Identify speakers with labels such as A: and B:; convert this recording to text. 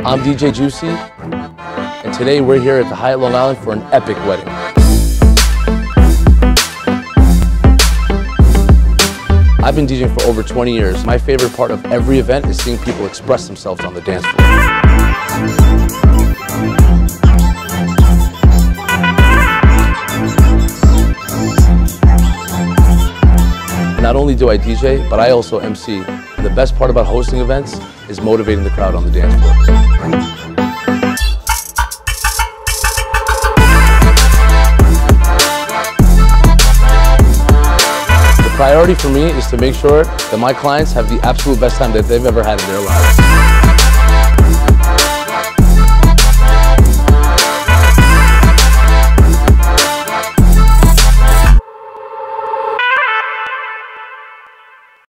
A: I'm DJ Juicy, and today we're here at the Hyatt Long Island for an epic wedding. I've been DJing for over 20 years. My favorite part of every event is seeing people express themselves on the dance floor. Not only do I DJ, but I also MC. And the best part about hosting events is motivating the crowd on the dance floor. The priority for me is to make sure that my clients have the absolute best time that they've ever had in their lives.